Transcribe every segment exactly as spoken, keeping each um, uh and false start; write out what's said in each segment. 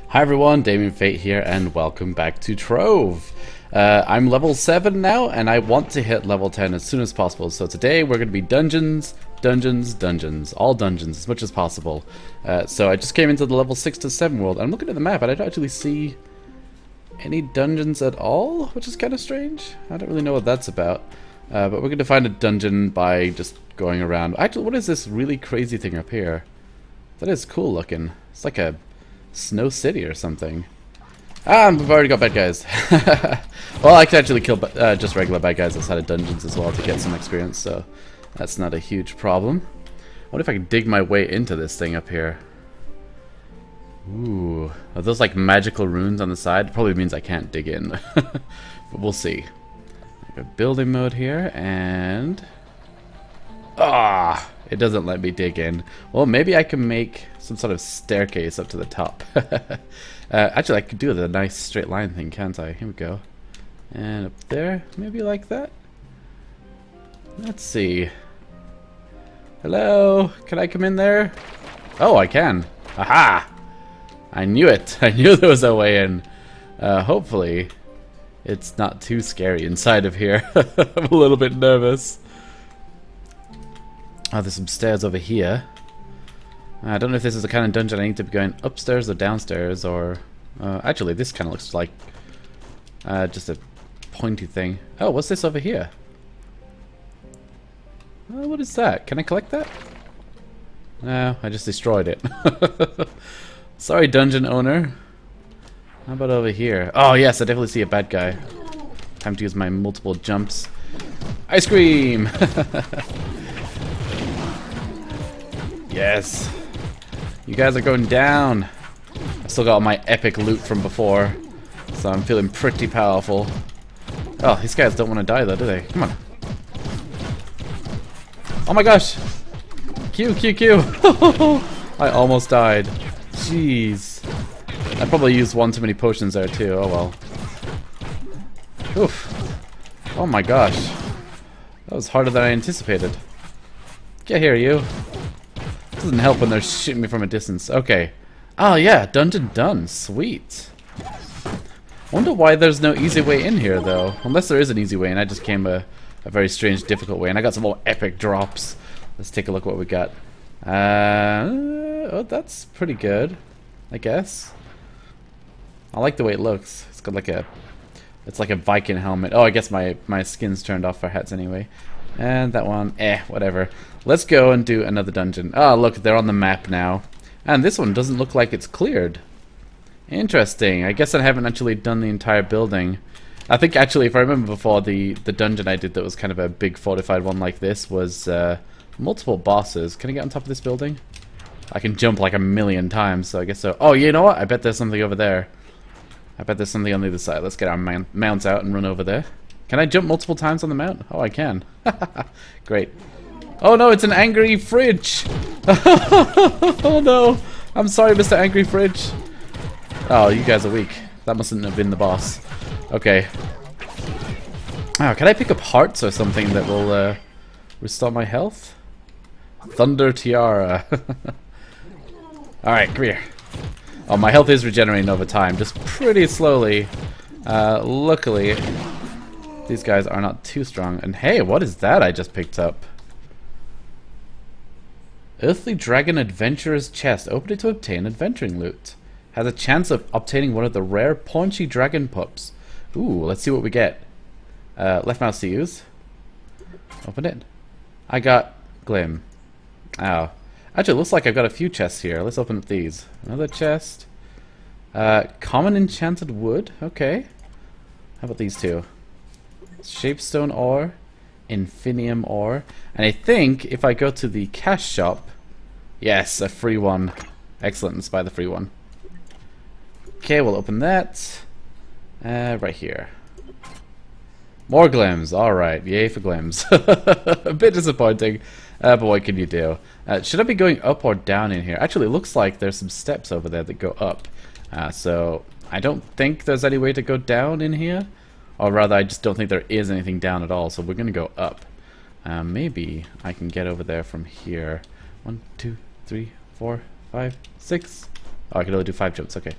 Hi everyone, Damien Fate here, and welcome back to Trove. Uh, I'm level seven now, and I want to hit level ten as soon as possible. So today we're going to be dungeons, dungeons, dungeons. All dungeons, as much as possible. Uh, so I just came into the level six to seven world. I'm looking at the map, and I don't actually see any dungeons at all, which is kind of strange. I don't really know what that's about. Uh, but we're going to find a dungeon by just going around. Actually, what is this really crazy thing up here? That is cool looking. It's like a Snow City or something. Ah, we've already got bad guys. Well, I can actually kill uh, just regular bad guys outside of dungeons as well to get some experience, so that's not a huge problem. What if I can dig my way into this thing up here? Ooh, are those like magical runes on the side? Probably means I can't dig in, but we'll see. I got building mode here, and ah, it doesn't let me dig in. Well, maybe I can make some sort of staircase up to the top. uh, actually, I could do the nice straight line thing, can't I? Here we go. And up there, maybe like that. Let's see. Hello, can I come in there? Oh, I can. Aha! I knew it. I knew there was a way in. Uh, hopefully, it's not too scary inside of here. I'm a little bit nervous. Oh, there's some stairs over here. I don't know if this is the kind of dungeon I need to be going upstairs or downstairs, or... Uh, actually, this kind of looks like uh, just a pointy thing. Oh, what's this over here? Oh, what is that? Can I collect that? No, I just destroyed it. Sorry, dungeon owner. How about over here? Oh, yes, I definitely see a bad guy. Time to use my multiple jumps. Ice cream! Yes. You guys are going down. I still got all my epic loot from before, so I'm feeling pretty powerful. Oh, these guys don't want to die though, do they? Come on. Oh my gosh. Q, Q, Q. I almost died. Jeez. I probably used one too many potions there too. Oh well. Oof. Oh my gosh. That was harder than I anticipated. Get here, you. Doesn't help when they're shooting me from a distance. Okay. Oh yeah, dungeon done. Sweet. Wonder why there's no easy way in here though. Unless there is an easy way and I just came a, a very strange difficult way. And I got some more epic drops. Let's take a look at what we got. Uh, oh, that's pretty good, I guess. I like the way it looks. It's got like a, it's like a Viking helmet. Oh, I guess my, my skin's turned off for hats anyway. And that one, eh, whatever. Let's go and do another dungeon. Oh, look, they're on the map now. And this one doesn't look like it's cleared. Interesting. I guess I haven't actually done the entire building. I think, actually, if I remember before, the, the dungeon I did that was kind of a big fortified one like this was uh, multiple bosses. Can I get on top of this building? I can jump like a million times, so I guess so. Oh, you know what? I bet there's something over there. I bet there's something on the other side. Let's get our man mounts out and run over there. Can I jump multiple times on the mount? Oh, I can. Great. Oh no, it's an angry fridge! Oh no! I'm sorry, Mister Angry Fridge. Oh, you guys are weak. That mustn't have been the boss. Okay. Oh, can I pick up hearts or something that will uh, restore my health? Thunder Tiara. Alright, come here. Oh, my health is regenerating over time, just pretty slowly. Uh, luckily, these guys are not too strong. And hey, what is that I just picked up? Earthly Dragon Adventurer's Chest. Open it to obtain adventuring loot. Has a chance of obtaining one of the rare paunchy dragon pups. Ooh, let's see what we get. Uh, left mouse to use. Open it. I got Glim. Oh. Actually, it looks like I've got a few chests here. Let's open up these. Another chest. Uh, common enchanted wood. Okay. How about these two? Shapestone ore. Infinium ore. And I think if I go to the cash shop, yes, a free one. Excellent, let's buy the free one. Okay, we'll open that. Uh, right here. More glims, alright, yay for glims. A bit disappointing, uh, but what can you do? Uh, should I be going up or down in here? Actually, it looks like there's some steps over there that go up. Uh, so, I don't think there's any way to go down in here. Or rather, I just don't think there is anything down at all, so we're going to go up. Uh, maybe I can get over there from here. One, two, three, four, five, six. Oh, I can only do five jumps, okay.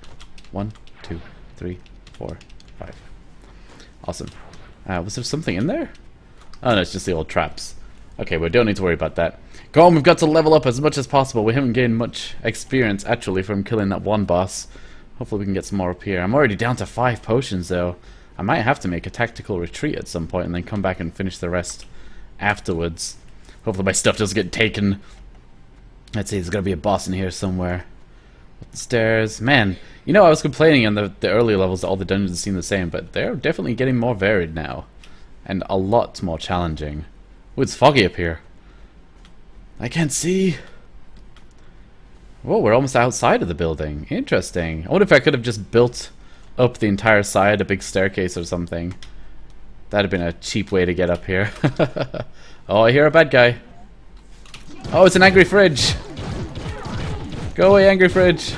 One, two, three, four, five. Awesome. Uh, was there something in there? Oh no, it's just the old traps. Okay, we don't need to worry about that. Go on, we've got to level up as much as possible. We haven't gained much experience, actually, from killing that one boss. Hopefully we can get some more up here. I'm already down to five potions, though. I might have to make a tactical retreat at some point and then come back and finish the rest afterwards. Hopefully my stuff doesn't get taken. Let's see, there's gotta be a boss in here somewhere. Up the stairs. Man, you know, I was complaining on the, the earlier levels that all the dungeons seem the same, but they're definitely getting more varied now. And a lot more challenging. Ooh, it's foggy up here. I can't see. Whoa, we're almost outside of the building. Interesting. I wonder if I could have just built up the entire side, a big staircase or something. That'd have been a cheap way to get up here. Oh, I hear a bad guy. Oh, it's an angry fridge. Go away, angry fridge.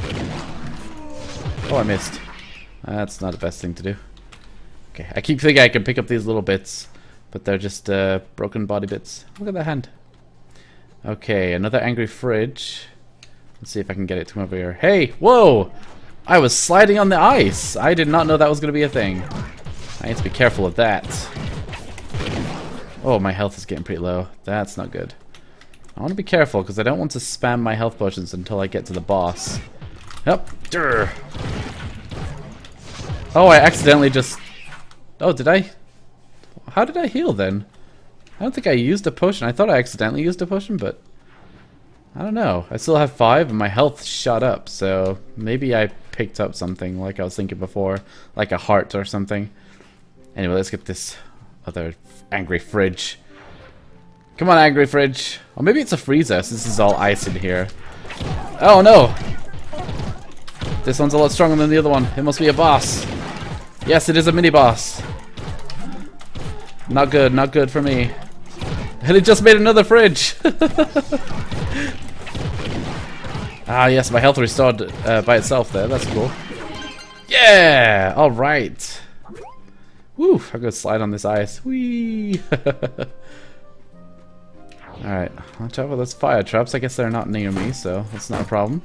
Oh, I missed. That's not the best thing to do. Okay, I keep thinking I can pick up these little bits, but they're just uh, broken body bits. Look at that hand. Okay, another angry fridge. Let's see if I can get it to come over here. Hey, whoa! I was sliding on the ice. I did not know that was going to be a thing. I need to be careful of that. Oh, my health is getting pretty low. That's not good. I want to be careful because I don't want to spam my health potions until I get to the boss. Yep. Durr. Oh, I accidentally just... Oh, did I... How did I heal then? I don't think I used a potion. I thought I accidentally used a potion, but... I don't know. I still have five and my health shot up, so maybe I picked up something like I was thinking before, like a heart or something. Anyway, let's get this other angry fridge. Come on, angry fridge. Or maybe it's a freezer, since this is all ice in here. Oh no! This one's a lot stronger than the other one. It must be a boss. Yes, it is a mini boss. Not good, not good for me. And it just made another fridge. Ah, yes, my health restored uh, by itself there. That's cool. Yeah! Alright. Woo! I'm gonna slide on this ice. Whee! Alright, watch out for those fire traps. I guess they're not near me, so that's not a problem.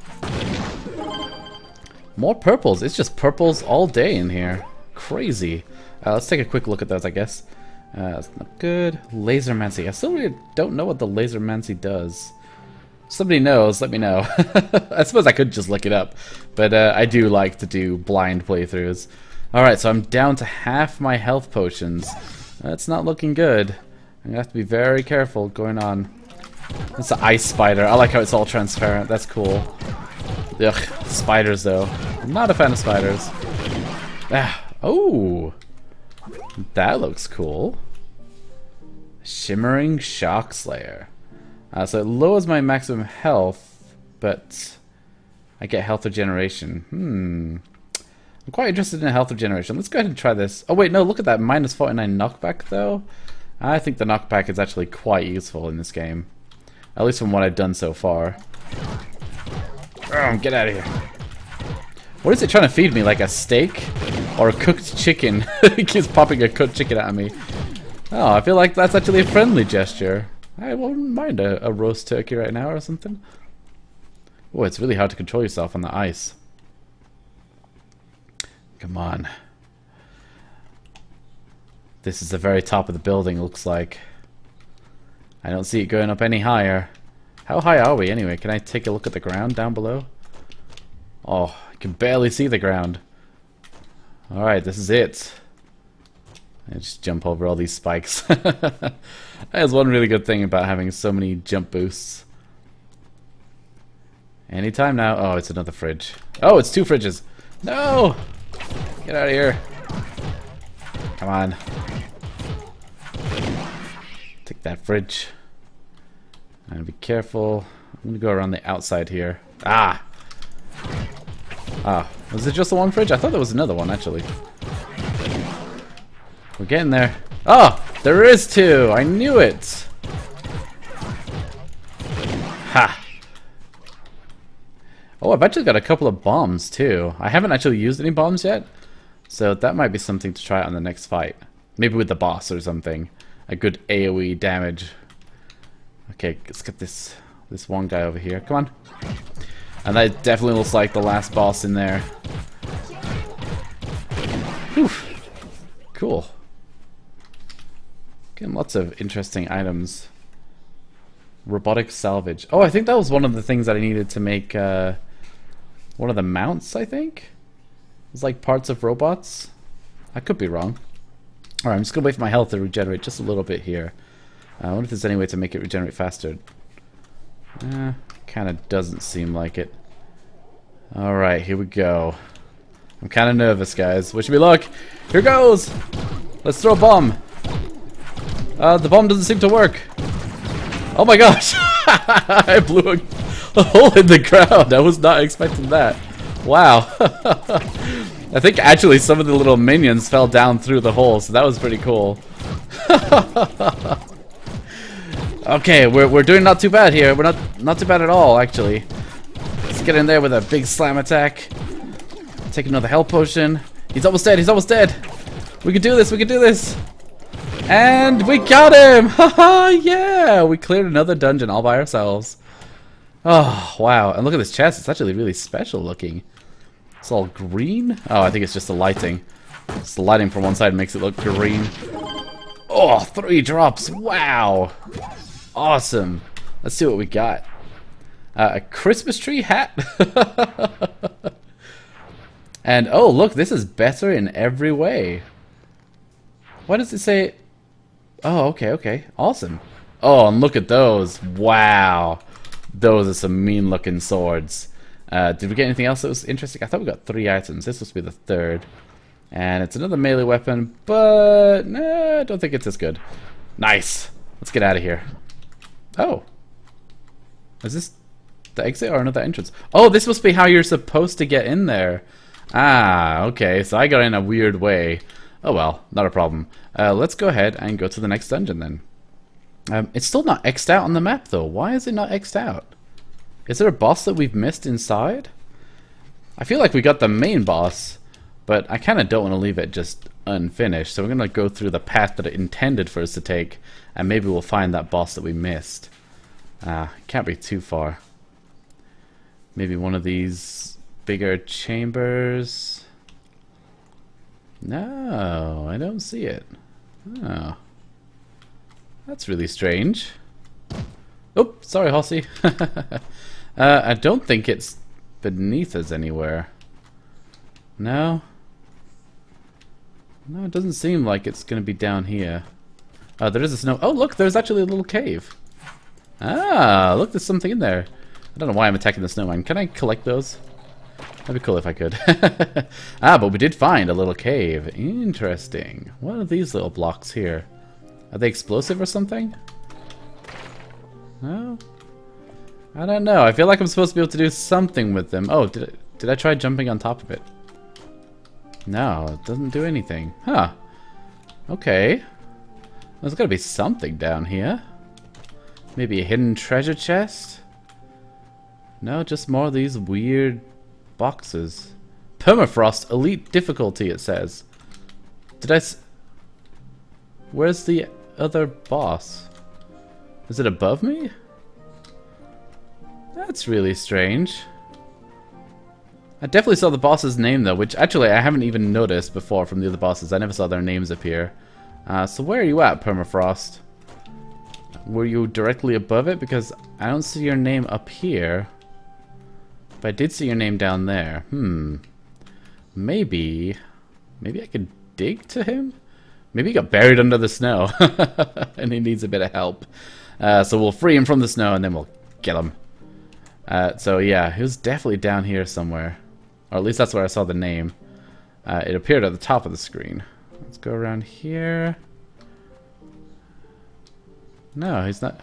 More purples. It's just purples all day in here. Crazy. Uh, let's take a quick look at those, I guess. Uh, that's not good. Lasermancy. I still really don't know what the Lasermancy does. Somebody knows, let me know. I suppose I could just look it up, but uh, I do like to do blind playthroughs. Alright, so I'm down to half my health potions. That's not looking good. I'm gonna have to be very careful going on. It's an ice spider. I like how it's all transparent. That's cool. Ugh, spiders though. I'm not a fan of spiders. Ah, oh, that looks cool. Shimmering Shock Slayer. Uh, so it lowers my maximum health, but I get health regeneration. Hmm. I'm quite interested in health regeneration. Let's go ahead and try this. Oh wait, no, look at that. minus forty-nine knockback though. I think the knockback is actually quite useful in this game. At least from what I've done so far. Oh, get out of here. What is it trying to feed me? Like a steak? Or a cooked chicken? It keeps popping a cooked chicken at me. Oh, I feel like that's actually a friendly gesture. I wouldn't mind a, a roast turkey right now or something. Oh, it's really hard to control yourself on the ice. Come on. This is the very top of the building, looks like. I don't see it going up any higher. How high are we anyway? Can I take a look at the ground down below? Oh, I can barely see the ground. Alright, this is it. I just jump over all these spikes. That's one really good thing about having so many jump boosts. Anytime now. Oh, it's another fridge. Oh, it's two fridges. No! Get out of here. Come on. Take that fridge. And be careful. I'm gonna go around the outside here. Ah! Ah, was it just the one fridge? I thought there was another one, actually. We're getting there. Oh! There is two! I knew it! Ha! Oh, I've actually got a couple of bombs, too. I haven't actually used any bombs yet, so that might be something to try on the next fight. Maybe with the boss or something. A good AoE damage. Okay, let's get this this one guy over here. Come on. And that definitely looks like the last boss in there. Whew. Cool. Getting lots of interesting items. Robotic salvage. Oh, I think that was one of the things that I needed to make uh, one of the mounts, I think? It's like parts of robots. I could be wrong. Alright, I'm just going to wait for my health to regenerate just a little bit here. Uh, I wonder if there's any way to make it regenerate faster. Uh, kind of doesn't seem like it. Alright, here we go. I'm kind of nervous, guys. Wish me luck. Here goes! Let's throw a bomb. Uh, the bomb doesn't seem to work. Oh my gosh! I blew a, a hole in the ground. I was not expecting that. Wow. I think actually some of the little minions fell down through the hole, so that was pretty cool. Okay, we're, we're doing not too bad here. We're not, not too bad at all, actually. Let's get in there with a big slam attack. Take another health potion. He's almost dead, he's almost dead. We can do this, we can do this. And we got him! Haha, yeah! We cleared another dungeon all by ourselves. Oh, wow. And look at this chest. It's actually really special looking. It's all green. Oh, I think it's just the lighting. It's the lighting from one side makes it look green. Oh, three drops. Wow. Awesome. Let's see what we got. Uh, a Christmas tree hat. And, oh, look. This is better in every way. Why does it say... Oh, okay, okay. Awesome. Oh, and look at those. Wow. Those are some mean-looking swords. Uh, did we get anything else that was interesting? I thought we got three items. This must be the third. And it's another melee weapon, but nah, I don't think it's as good. Nice. Let's get out of here. Oh. Is this the exit or another entrance? Oh, this must be how you're supposed to get in there. Ah, okay. So I got in a weird way. Oh well, not a problem. Uh, let's go ahead and go to the next dungeon then. Um, it's still not X'd out on the map though. Why is it not X'd out? Is there a boss that we've missed inside? I feel like we got the main boss, but I kind of don't want to leave it just unfinished. So we're going to go through the path that it intended for us to take, and maybe we'll find that boss that we missed. Ah, can't be too far. Maybe one of these bigger chambers. No, I don't see it. Oh. That's really strange. Oh, sorry, Hossy. uh, I don't think it's beneath us anywhere. No? No, it doesn't seem like it's going to be down here. Oh, there is a snow. Oh, look, there's actually a little cave. Ah, look, there's something in there. I don't know why I'm attacking the snowman. Can I collect those? That'd be cool if I could. Ah, but we did find a little cave. Interesting. What are these little blocks here? Are they explosive or something? No? I don't know. I feel like I'm supposed to be able to do something with them. Oh, did I, did I try jumping on top of it? No, it doesn't do anything. Huh. Okay. There's gotta be something down here. Maybe a hidden treasure chest? No, just more of these weird boxes. Permafrost Elite Difficulty, it says. Did I... S Where's the other boss? Is it above me? That's really strange. I definitely saw the boss's name though, which actually I haven't even noticed before from the other bosses. I never saw their names appear. Uh, so where are you at, Permafrost? Were you directly above it? Because I don't see your name up here. But I did see your name down there. Hmm. Maybe... Maybe I could dig to him? Maybe he got buried under the snow. And he needs a bit of help. Uh, so we'll free him from the snow and then we'll get him. Uh, so yeah, he was definitely down here somewhere. Or at least that's where I saw the name. Uh, it appeared at the top of the screen. Let's go around here. No, he's not...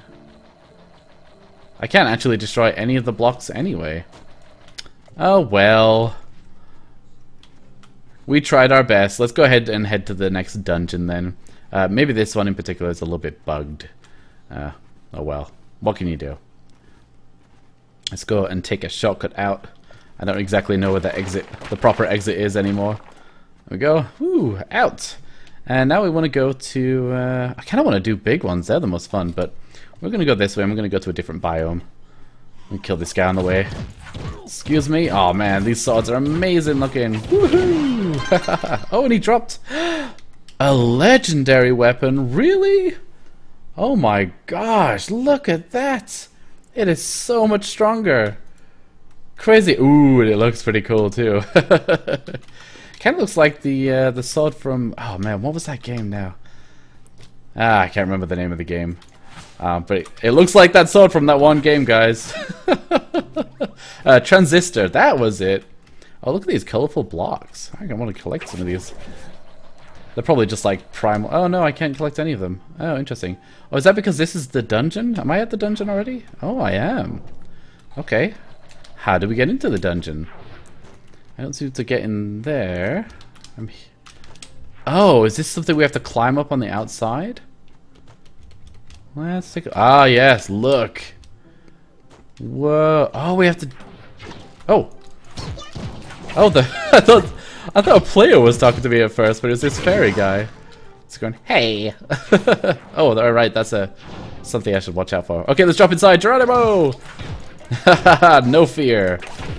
I can't actually destroy any of the blocks anyway. Oh well. We tried our best. Let's go ahead and head to the next dungeon then. Uh, maybe this one in particular is a little bit bugged. Uh, oh well. What can you do? Let's go and take a shortcut out. I don't exactly know where the exit, the proper exit is anymore. There we go. Woo, out. And now we want to go to... Uh, I kind of want to do big ones. They're the most fun, but we're going to go this way. I'm going to go to a different biome. And kill this guy on the way. Excuse me. Oh man, these swords are amazing looking. Woohoo! Oh, and he dropped a legendary weapon. Really? Oh my gosh, look at that. It is so much stronger. Crazy. Ooh, it looks pretty cool too. Kind of looks like the uh, the sword from, oh man, what was that game now? Ah, I can't remember the name of the game. Uh, but it, it looks like that sword from that one game, guys. uh, Transistor, that was it. Oh, look at these colorful blocks. I think I want to collect some of these. They're probably just like primal. Oh no, I can't collect any of them. Oh, interesting. Oh, is that because this is the dungeon? Am I at the dungeon already? Oh, I am. Okay. How do we get into the dungeon? I don't seem to get in there. I'm he oh, is this something we have to climb up on the outside? Let's take a ah, yes, look. Whoa. Oh, we have to... Oh. Oh, the... I thought... I thought a player was talking to me at first, but it was this fairy guy. It's going, hey. Oh, alright, that's a something I should watch out for. Okay, let's drop inside. Geronimo! No fear.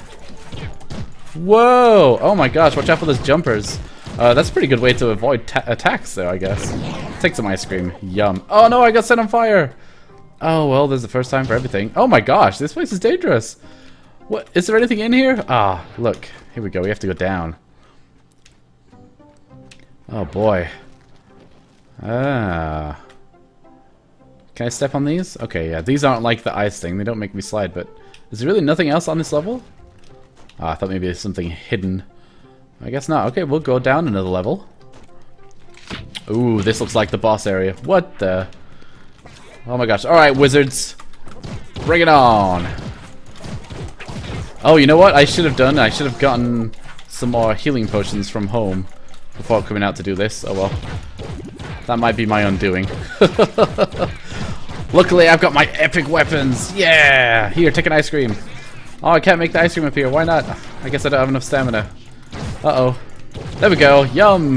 Whoa! Oh my gosh, watch out for those jumpers. Uh, that's a pretty good way to avoid ta attacks, though, I guess. Take some ice cream. Yum. Oh no, I got set on fire! Oh, well, there's the first time for everything. Oh my gosh, this place is dangerous. What? Is there anything in here? Ah, look. Here we go. We have to go down. Oh boy. Ah. Can I step on these? Okay, yeah. These aren't like the ice thing. They don't make me slide, but is there really nothing else on this level? Oh, I thought maybe there's something hidden. I guess not. Okay, we'll go down another level. Ooh, this looks like the boss area. What the? Oh my gosh. Alright, wizards. Bring it on. Oh, you know what I should have done? I should have gotten some more healing potions from home before coming out to do this. Oh well. That might be my undoing. Luckily, I've got my epic weapons. Yeah! Here, take an ice cream. Oh, I can't make the ice cream appear. Why not? I guess I don't have enough stamina. Uh-oh. There we go. Yum!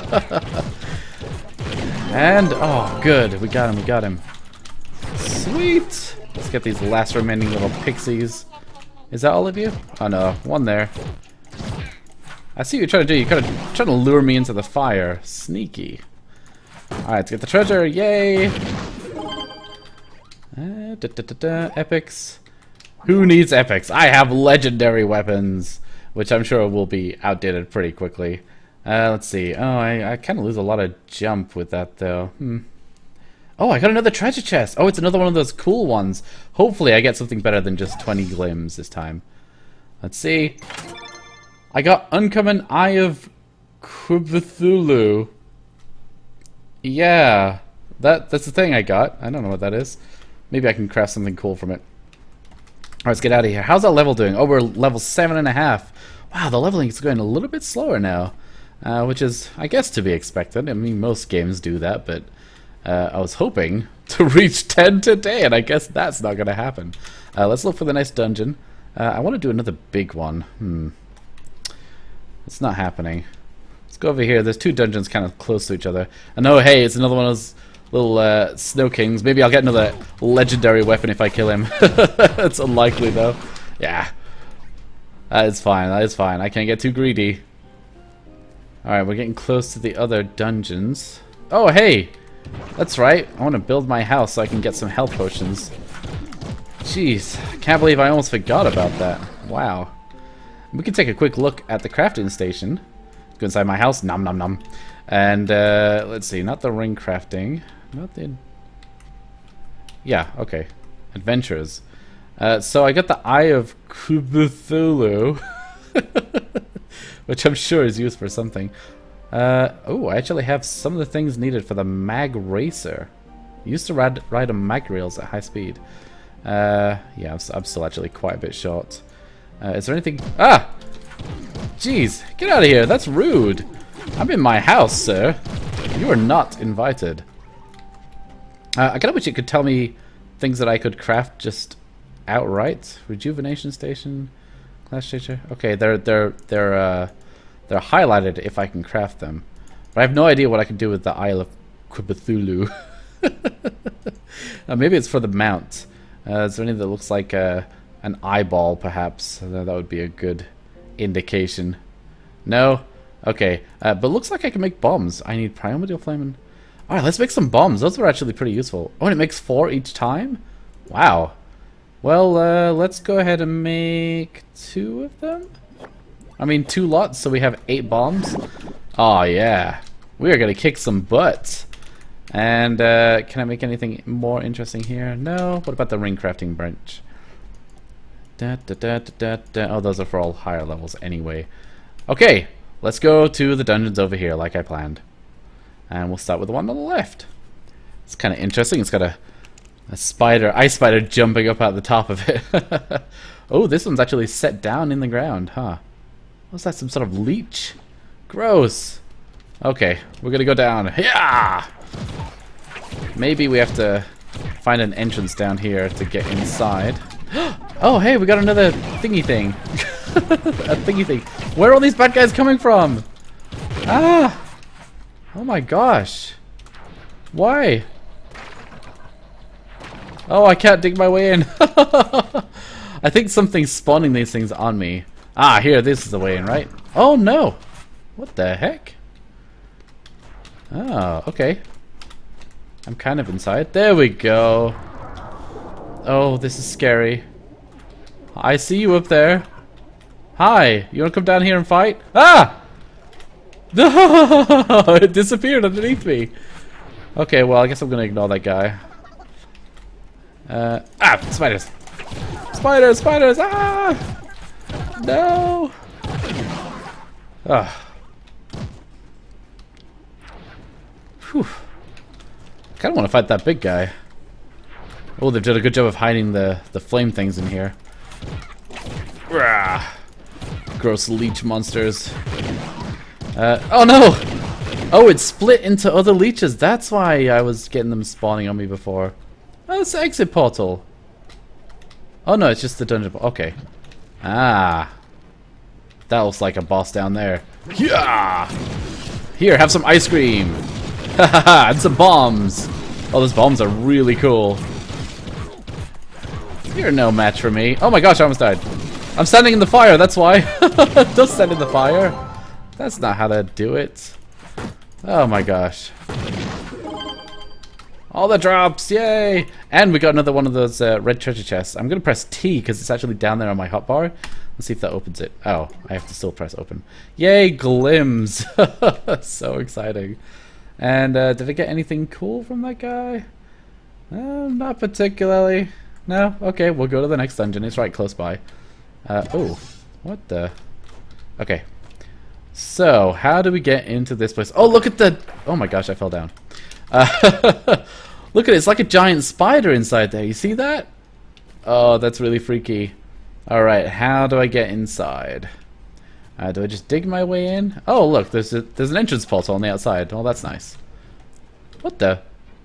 And, oh, good. We got him, we got him. Sweet! Let's get these last remaining little pixies. Is that all of you? Oh no, one there. I see what you're trying to do. You're kind of trying to lure me into the fire. Sneaky. Alright, let's get the treasure. Yay! Uh, da, da, da, da. Epics. Who needs epics? I have legendary weapons, which I'm sure will be outdated pretty quickly. Uh, let's see. Oh, I, I kind of lose a lot of jump with that, though. Hmm. Oh, I got another treasure chest. Oh, it's another one of those cool ones. Hopefully I get something better than just twenty glims this time. Let's see. I got Uncommon Eye of Cthulhu. Yeah. That, that's the thing I got. I don't know what that is. Maybe I can craft something cool from it. Alright, let's get out of here. How's that level doing? Oh, we're level seven and a half. Wow, the leveling is going a little bit slower now. Uh, which is, I guess, to be expected. I mean, most games do that, but uh, I was hoping to reach ten today, and I guess that's not going to happen. Uh, let's look for the next dungeon. Uh, I want to do another big one. Hmm. It's not happening. Let's go over here. There's two dungeons kind of close to each other. And oh, hey, it's another one of those little uh, Snow Kings. Maybe I'll get another legendary weapon if I kill him. It's unlikely, though. Yeah. That is fine. That is fine. I can't get too greedy. Alright, we're getting close to the other dungeons. Oh, hey! That's right. I want to build my house so I can get some health potions. Jeez. Can't believe I almost forgot about that. Wow. We can take a quick look at the crafting station. Go inside my house. Nom nom nom. And, uh, let's see. Not the ring crafting. Not the... Yeah, okay. Adventures. Uh, so I got the Eye of Cthulhu. Which I'm sure is used for something. Uh, oh, I actually have some of the things needed for the Mag Racer. I used to ride, ride on mag rails at high speed. Uh, yeah, I'm, I'm still actually quite a bit short. Uh, is there anything... Ah! Jeez, get out of here. That's rude. I'm in my house, sir. You are not invited. Uh, I kind of wish you could tell me things that I could craft just outright. Rejuvenation station... Class changer. Okay, they're they're they're uh, they're highlighted if I can craft them, but I have no idea what I can do with the Isle of Cthulhu. uh, maybe it's for the mount. Uh, is there any that looks like a, an eyeball, perhaps. That would be a good indication. No? Okay. Uh, but looks like I can make bombs. I need primordial flame and... Alright, let's make some bombs. Those are actually pretty useful. Oh, and it makes four each time? Wow. Well, uh, let's go ahead and make two of them. I mean, two lots, so we have eight bombs. Oh, yeah. We are going to kick some butt. And, uh, can I make anything more interesting here? No. What about the ring crafting branch? Da, da, da, da, da, da. Oh, those are for all higher levels anyway. Okay, let's go to the dungeons over here like I planned. And we'll start with the one on the left. It's kind of interesting. It's got a, a spider, ice spider jumping up at the top of it. Oh, this one's actually set down in the ground, huh? Was that some sort of leech? Gross. Okay, we're gonna go down. Yeah. Maybe we have to find an entrance down here to get inside. Oh, hey, we got another thingy thing. A thingy thing. Where are all these bad guys coming from? Ah! Oh my gosh. Why? Oh, I can't dig my way in. I think something's spawning these things on me. Ah, here, this is the way in, right? Oh no! What the heck? Oh, okay. I'm kind of inside. There we go. Oh, this is scary. I see you up there. Hi, you wanna come down here and fight? Ah! No! It disappeared underneath me. Okay, well, I guess I'm gonna ignore that guy. Uh, ah! Spiders! Spiders! Spiders! Ah! No! Ah. Whew. I kinda wanna fight that big guy. Oh, they've done a good job of hiding the, the flame things in here. Rah. Gross leech monsters. Uh, oh no! Oh, it split into other leeches. That's why I was getting them spawning on me before. Oh, it's the exit portal. Oh no, it's just the dungeon. Okay. Ah. That looks like a boss down there. Yeah! Here, have some ice cream. Haha, and some bombs. Oh, those bombs are really cool. You're no match for me. Oh my gosh, I almost died. I'm standing in the fire, that's why. Don't stand in the fire. That's not how to do it. Oh my gosh. All the drops, yay! And we got another one of those uh, red treasure chests. I'm gonna press T because it's actually down there on my hotbar. Let's see if that opens it. Oh, I have to still press open. Yay, glims! So exciting. And uh, did I get anything cool from that guy? Uh, not particularly. No? Okay, we'll go to the next dungeon. It's right close by. Uh, oh, what the? Okay. So, how do we get into this place? Oh, look at the... Oh my gosh, I fell down. Uh, look at it. It's like a giant spider inside there. You see that? Oh, that's really freaky. Alright, how do I get inside? Uh, do I just dig my way in? Oh, look, there's a, there's an entrance portal on the outside. Oh, that's nice. What the?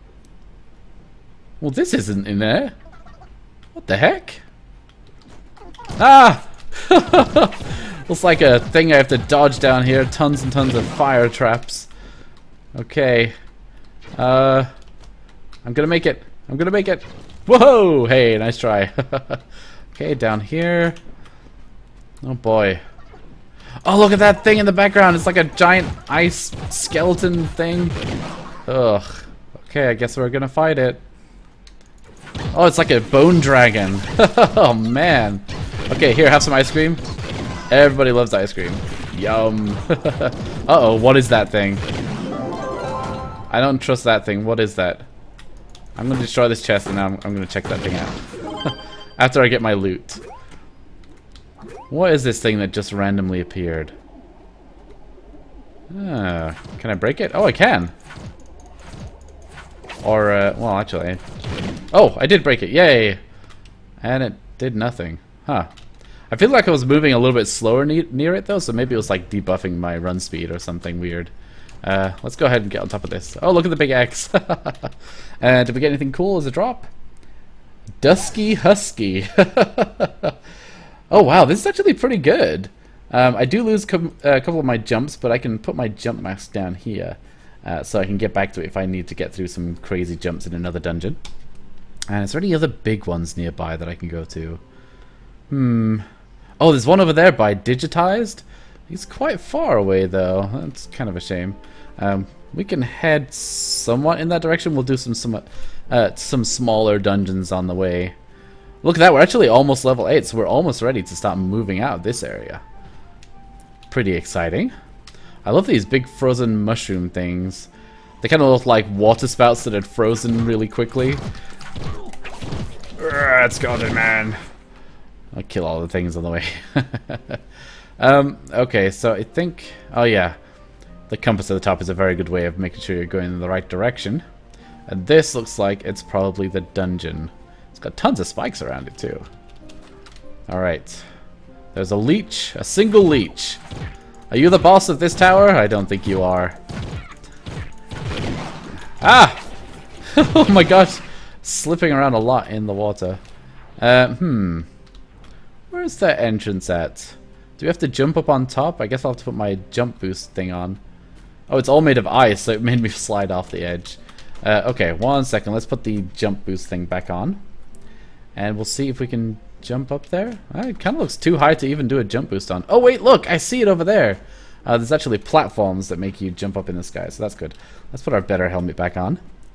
Well, this isn't in there. What the heck? Ah! Looks like a thing I have to dodge down here. Tons and tons of fire traps. Okay. Uh, I'm gonna make it. I'm gonna make it. Whoa! Hey, nice try. Okay, down here. Oh boy. Oh, look at that thing in the background. It's like a giant ice skeleton thing. Ugh. Okay, I guess we're gonna fight it. Oh, it's like a bone dragon. Oh man. Okay, here, have some ice cream. Everybody loves ice cream. Yum. Uh-oh, what is that thing? I don't trust that thing. What is that? I'm gonna destroy this chest and I'm, I'm gonna check that thing out. After I get my loot. What is this thing that just randomly appeared? Ah, can I break it? Oh, I can. Or, uh, well, actually... Oh, I did break it. Yay! And it did nothing. Huh. I feel like I was moving a little bit slower ne near it, though, so maybe it was, like, debuffing my run speed or something weird. Uh, let's go ahead and get on top of this. Oh, look at the big X. uh, did we get anything cool as a drop? Dusky Husky. Oh, wow, this is actually pretty good. Um, I do lose com a couple of my jumps, but I can put my jump max down here. Uh, so I can get back to it if I need to get through some crazy jumps in another dungeon. And is there any other big ones nearby that I can go to? Hmm. Oh, there's one over there by Digitized. He's quite far away, though. That's kind of a shame. Um, we can head somewhat in that direction. We'll do some somewhat, uh, some smaller dungeons on the way. Look at that. We're actually almost level eight, so we're almost ready to start moving out of this area. Pretty exciting. I love these big frozen mushroom things. They kind of look like water spouts that had frozen really quickly. Let's go then, man. I'll kill all the things on the way. um, okay, so I think... Oh, yeah. The compass at the top is a very good way of making sure you're going in the right direction. And this looks like it's probably the dungeon. It's got tons of spikes around it, too. Alright. There's a leech. A single leech. Are you the boss of this tower? I don't think you are. Ah! Oh my gosh. Slipping around a lot in the water. Uh, hmm. Where's the entrance at? Do we have to jump up on top? I guess I'll have to put my jump boost thing on. Oh, it's all made of ice, so it made me slide off the edge. Uh, okay, one second. Let's put the jump boost thing back on. And we'll see if we can jump up there. Uh, it kind of looks too high to even do a jump boost on. Oh, wait, look! I see it over there. Uh, there's actually platforms that make you jump up in the sky, so that's good. Let's put our better helmet back on.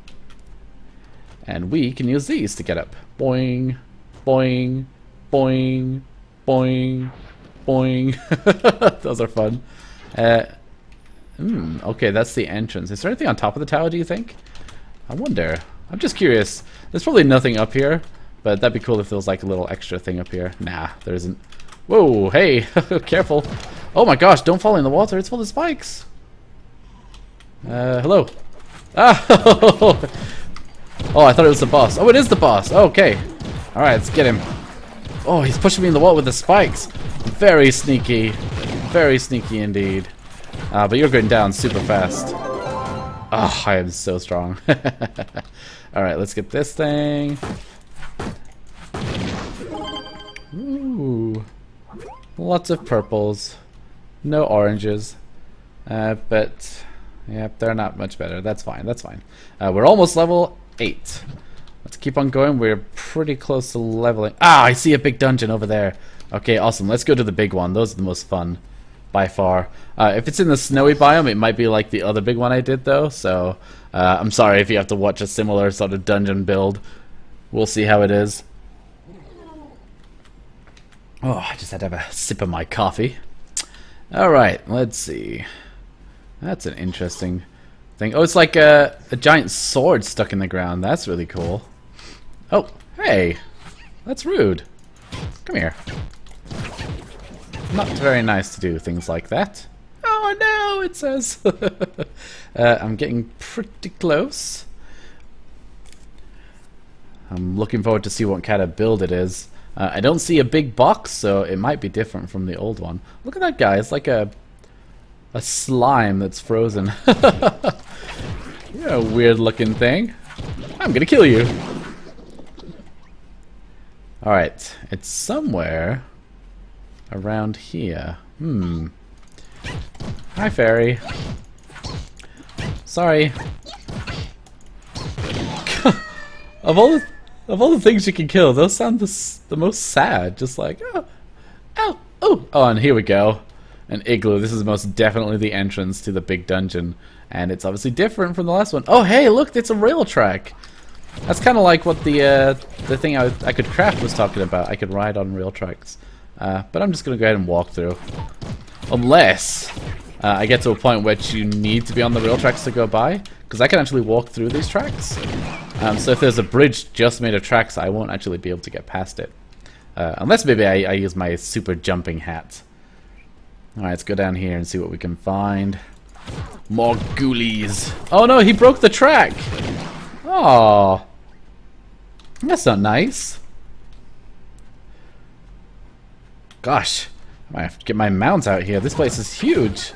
And we can use these to get up. Boing, boing, boing, boing, boing. Those are fun. Uh, mm, okay, that's the entrance. Is there anything on top of the tower, do you think? I wonder. I'm just curious. There's probably nothing up here, but that'd be cool if there was like a little extra thing up here. Nah, there isn't. Whoa, hey, careful. Oh my gosh, don't fall in the water. It's full of spikes. Uh, hello. Ah! Oh, I thought it was the boss. Oh, it is the boss. Okay. Alright, let's get him. Oh, he's pushing me in the wall with the spikes. Very sneaky. Very sneaky indeed. Uh, but you're going down super fast. Oh, I am so strong. Alright, let's get this thing. Ooh. Lots of purples. No oranges. Uh, but, yeah, they're not much better. That's fine, that's fine. Uh, we're almost level eight. Let's keep on going. We're pretty close to leveling. Ah, I see a big dungeon over there. Okay, awesome. Let's go to the big one. Those are the most fun, by far. Uh, if it's in the snowy biome, it might be like the other big one I did, though. So, uh, I'm sorry if you have to watch a similar sort of dungeon build. We'll see how it is. Oh, I just had to have a sip of my coffee. Alright, let's see. That's an interesting thing. Oh, it's like a, a giant sword stuck in the ground. That's really cool. Oh, hey. That's rude. Come here. Not very nice to do things like that. Oh no, it says. uh, I'm getting pretty close. I'm looking forward to see what kind of build it is. Uh, I don't see a big box, so it might be different from the old one. Look at that guy. It's like a a slime that's frozen. You're a weird looking thing. I'm gonna kill you. Alright, it's somewhere around here. Hmm. Hi, fairy. Sorry. Of all the Of all the things you can kill, those sound the, the most sad. Just like, oh, oh, oh. Oh, and here we go. An igloo. This is most definitely the entrance to the big dungeon. And it's obviously different from the last one. Oh, hey, look, it's a rail track. That's kind of like what the uh, the thing I, I could craft was talking about. I could ride on rail tracks. Uh, but I'm just going to go ahead and walk through. Unless uh, I get to a point which you need to be on the rail tracks to go by. Because I can actually walk through these tracks. Um, so if there's a bridge just made of tracks, I won't actually be able to get past it. Uh, unless maybe I, I use my super jumping hat. Alright, let's go down here and see what we can find. More ghoulies. Oh no, he broke the track! Oh, that's not nice. Gosh, I might have to get my mounts out here. This place is huge.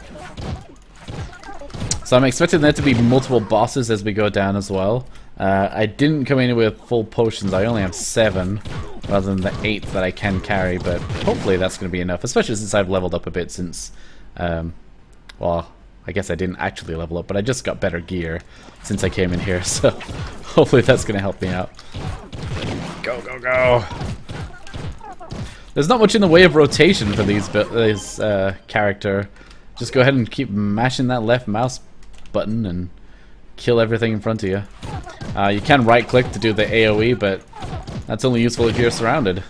So I'm expecting there to be multiple bosses as we go down as well. Uh, I didn't come in with full potions. I only have seven rather than the eight that I can carry, but hopefully that's going to be enough, especially since I've leveled up a bit since, um, well, I guess I didn't actually level up, but I just got better gear since I came in here, so hopefully that's going to help me out. Go, go, go! There's not much in the way of rotation for these this uh, character. Just go ahead and keep mashing that left mouse button and kill everything in front of you. Uh, you can right click to do the AoE, but that's only useful if you're surrounded.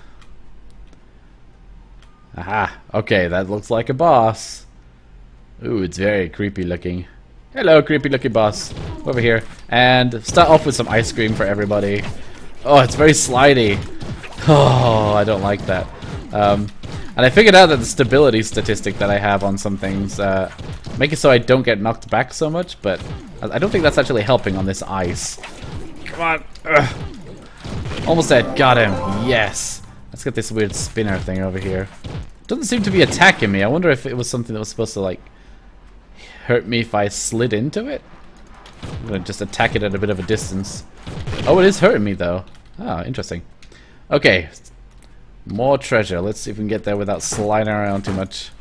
Aha, okay, that looks like a boss. Ooh, it's very creepy looking. Hello, creepy looking boss. Over here. And start off with some ice cream for everybody. Oh, it's very slidey. Oh, I don't like that. Um, and I figured out that the stability statistic that I have on some things uh, make it so I don't get knocked back so much, but I don't think that's actually helping on this ice. Come on. Ugh. Almost dead. Got him. Yes. Let's get this weird spinner thing over here. Doesn't seem to be attacking me. I wonder if it was something that was supposed to, like, hurt me if I slid into it? I'm gonna just attack it at a bit of a distance. Oh, it is hurting me, though. Oh, interesting. Okay. More treasure. Let's see if we can get there without sliding around too much.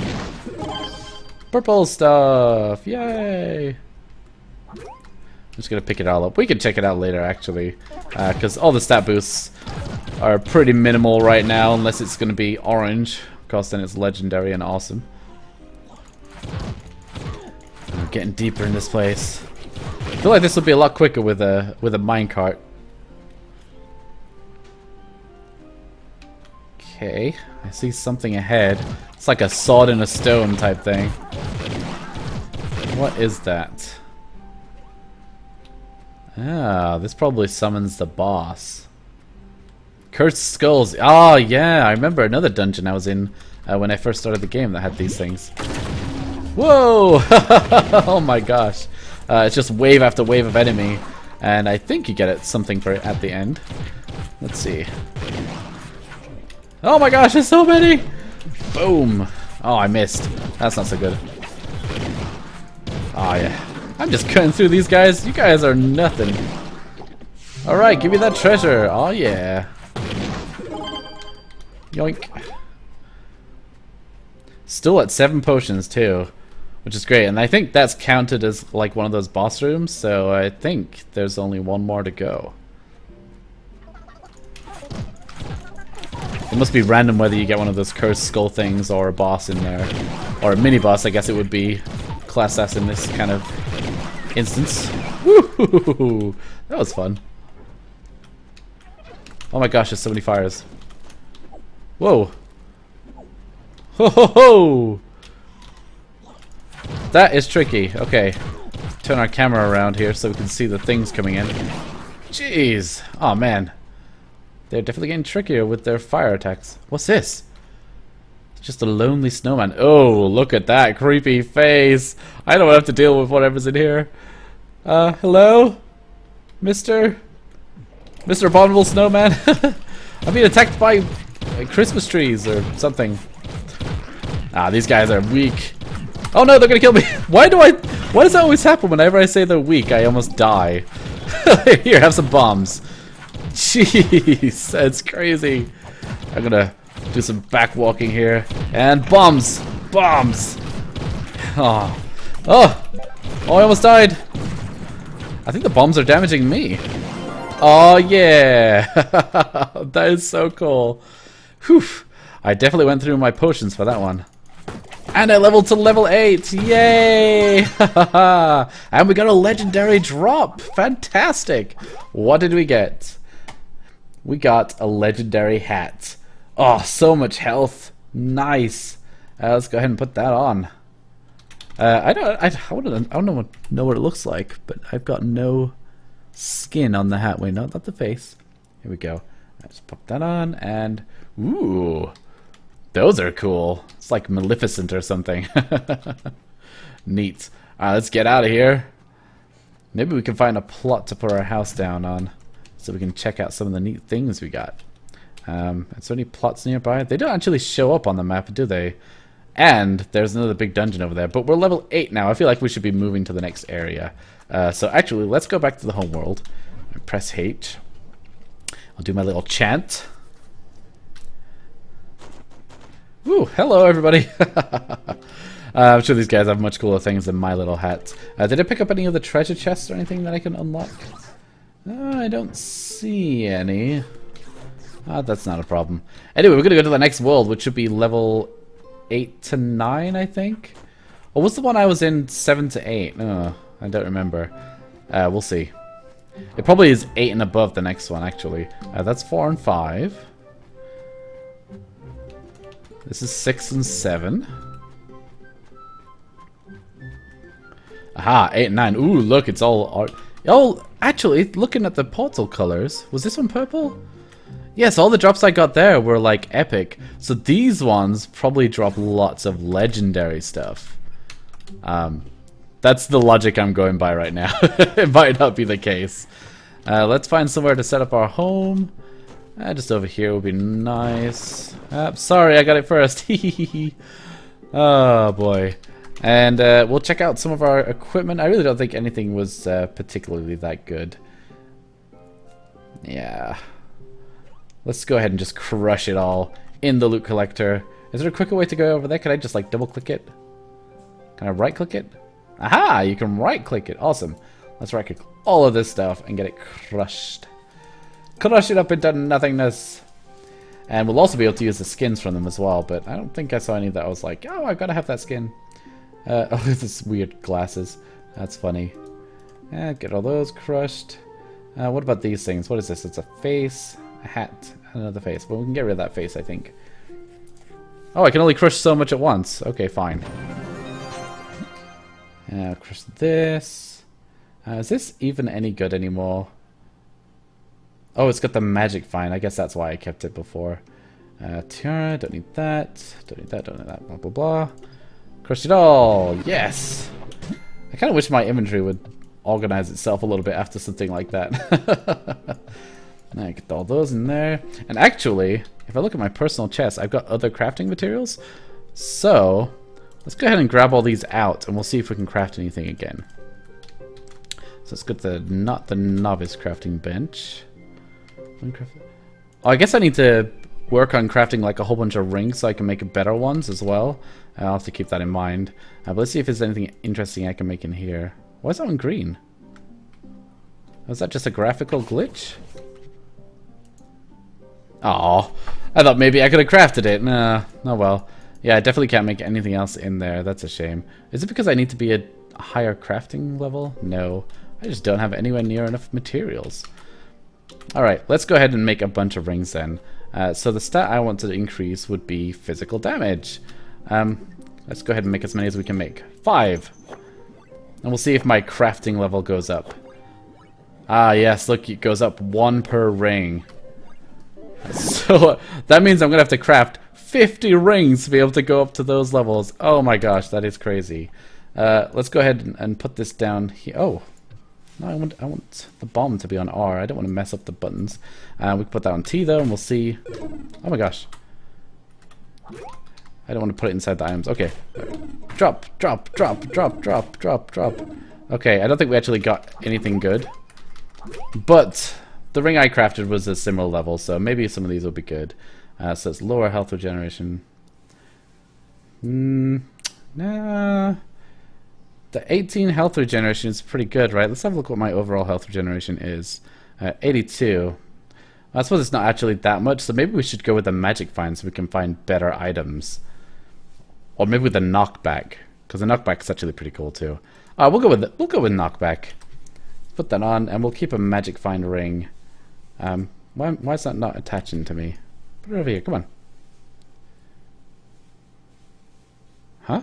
Purple stuff! Yay! I'm just gonna pick it all up. We can check it out later, actually. Because uh, all the stat boosts are pretty minimal right now, unless it's gonna be orange. Of course, then it's legendary and awesome. We're getting deeper in this place. I feel like this will be a lot quicker with a with a minecart. Okay, I see something ahead. It's like a sword in a stone type thing. What is that? Ah, this probably summons the boss. Cursed skulls. Oh yeah, I remember another dungeon I was in uh, when I first started the game that had these things. Whoa! Oh my gosh. Uh, it's just wave after wave of enemy. And I think you get it something for it at the end. Let's see. Oh my gosh, there's so many! Boom! Oh, I missed. That's not so good. Oh yeah. I'm just cutting through these guys. You guys are nothing. Alright, give me that treasure. Oh yeah. Yoink. Still at seven potions too, which is great. And I think that's counted as like one of those boss rooms, so I think there's only one more to go. It must be random whether you get one of those cursed skull things or a boss in there. Or a mini boss, I guess it would be. Class S in this kind of instance. Woohoo! That was fun. Oh my gosh, there's so many fires. Whoa! Ho ho ho! That is tricky. Okay. Turn our camera around here so we can see the things coming in. Jeez! Oh man. They're definitely getting trickier with their fire attacks. What's this? It's just a lonely snowman. Oh, look at that creepy face. I don't have to deal with whatever's in here. Uh, hello? Mister? Mister Abominable Snowman? I'm being attacked by uh, Christmas trees or something. Ah, these guys are weak. Oh no, they're gonna kill me. Why do I... Why does that always happen whenever I say they're weak? I almost die. Here, have some bombs. Jeez, that's crazy. I'm gonna do some back walking here. And bombs! Bombs! Oh. Oh! Oh, I almost died. I think the bombs are damaging me. Oh, yeah! That is so cool. Whew. I definitely went through my potions for that one. And I leveled to level eight! Yay! And we got a legendary drop! Fantastic! What did we get? We got a legendary hat. Oh, so much health. Nice. Uh, let's go ahead and put that on. Uh, I don't. I, I, wouldn't, I don't know what, know what it looks like, but I've got no skin on the hat. Wait, no, not the face. Here we go. Let's pop that on, and ooh, those are cool. It's like Maleficent or something. Neat. All right, let's get out of here. Maybe we can find a plot to put our house down on, so we can check out some of the neat things we got. Um, is there any plots nearby? They don't actually show up on the map, do they? And there's another big dungeon over there. But we're level eight now. I feel like we should be moving to the next area. Uh, so actually, let's go back to the home world. Press H. I'll do my little chant. Woo! Hello, everybody. uh, I'm sure these guys have much cooler things than my little hat. Uh, did I pick up any of the treasure chests or anything that I can unlock? Uh, I don't see any. Ah, that's not a problem. Anyway, we're gonna go to the next world, which should be level eight to nine, I think. Or was the one I was in seven to eight? No, I don't remember. Uh, we'll see. It probably is eight and above the next one, actually. Uh, that's four and five. This is six and seven. Aha, eight and nine. Ooh, look, it's all art. Oh, actually, looking at the portal colors, was this one purple? Yes, all the drops I got there were like epic. So these ones probably drop lots of legendary stuff. Um, that's the logic I'm going by right now. It might not be the case. Uh, let's find somewhere to set up our home. Uh, just over here would be nice. Uh, sorry, I got it first. Oh boy. And uh, we'll check out some of our equipment. I really don't think anything was uh, particularly that good. Yeah. Let's go ahead and just crush it all in the loot collector. Is there a quicker way to go over there? Can I just like double click it? Can I right click it? Aha! You can right click it. Awesome. Let's right click all of this stuff and get it crushed. Crush it up into nothingness. And we'll also be able to use the skins from them as well, but I don't think I saw any that I was like, oh, I've got to have that skin. Uh, oh, this weird glasses. That's funny. Yeah, get all those crushed. Uh, what about these things? What is this? It's a face, a hat, another face. Well, we can get rid of that face, I think. Oh, I can only crush so much at once. Okay, fine. Uh, crush this. Uh, is this even any good anymore? Oh, it's got the magic vine. I guess that's why I kept it before. Uh, tiara, don't need that. Don't need that, don't need that, blah, blah, blah. Crush it all! Yes! I kind of wish my inventory would organize itself a little bit after something like that. Now I get all those in there. And actually, if I look at my personal chest, I've got other crafting materials. So, let's go ahead and grab all these out, and we'll see if we can craft anything again. So let's get the, not the novice crafting bench. Oh, I guess I need to work on crafting like a whole bunch of rings so I can make better ones as well. I'll have to keep that in mind. Uh, but let's see if there's anything interesting I can make in here. Why is that one green? Was that just a graphical glitch? Oh, I thought maybe I could have crafted it. Nah, oh well. Yeah, I definitely can't make anything else in there. That's a shame. Is it because I need to be a higher crafting level? No, I just don't have anywhere near enough materials. Alright, let's go ahead and make a bunch of rings then. Uh, so the stat I want to increase would be physical damage. Um, let's go ahead and make as many as we can make. Five! And we'll see if my crafting level goes up. Ah yes, look, it goes up one per ring. So that means I'm going to have to craft fifty rings to be able to go up to those levels. Oh my gosh, that is crazy. Uh, let's go ahead and, and put this down here. Oh! No, I want, I want the bomb to be on R. I don't want to mess up the buttons. Uh, we can put that on T though, and we'll see. Oh my gosh. I don't want to put it inside the items. Okay. Drop, drop, drop, drop, drop, drop, drop. Okay, I don't think we actually got anything good. But the ring I crafted was a similar level, so maybe some of these will be good. Uh, so it's lower health regeneration. Hmm. Nah. The eighteen health regeneration is pretty good, right? Let's have a look what my overall health regeneration is. Uh, eighty-two. I suppose it's not actually that much, so maybe we should go with the magic find so we can find better items. Or maybe with the knockback, because the knockback is actually pretty cool too. Uh, we'll go with the, we'll go with knockback. Put that on, and we'll keep a magic find ring. Um, why why is that not attaching to me? Put it over here. Come on. Huh?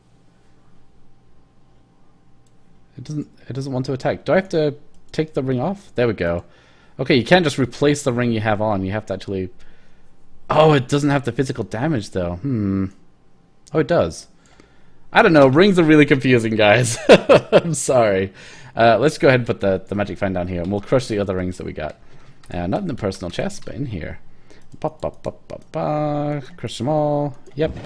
It doesn't it doesn't want to attack. Do I have to take the ring off? There we go. Okay, you can't just replace the ring you have on. You have to actually... Oh, it doesn't have the physical damage though. Hmm. Oh, it does. I don't know. Rings are really confusing, guys. I'm sorry. Uh, let's go ahead and put the, the magic find down here, and we'll crush the other rings that we got. Uh, not in the personal chest, but in here. Pop, pop, pop, pop, pop. Crush them all. Yep.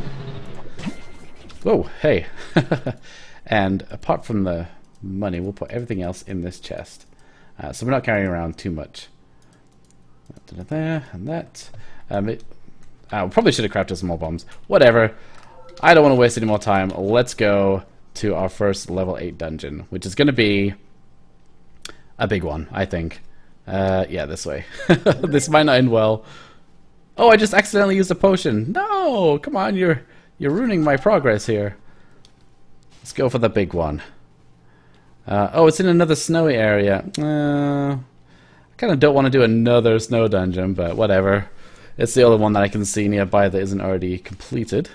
Whoa, hey. And apart from the money, we'll put everything else in this chest. Uh, so we're not carrying around too much. There and that. Um, it, uh, we probably should have crafted some more bombs. Whatever. I don't want to waste any more time. Let's go to our first level eight dungeon, which is going to be a big one, I think. Uh, yeah, this way. This might not end well. Oh, I just accidentally used a potion. No, come on, you're you're ruining my progress here. Let's go for the big one. Uh, oh, it's in another snowy area. Uh, I kind of don't want to do another snow dungeon, but whatever. It's the only one that I can see nearby that isn't already completed.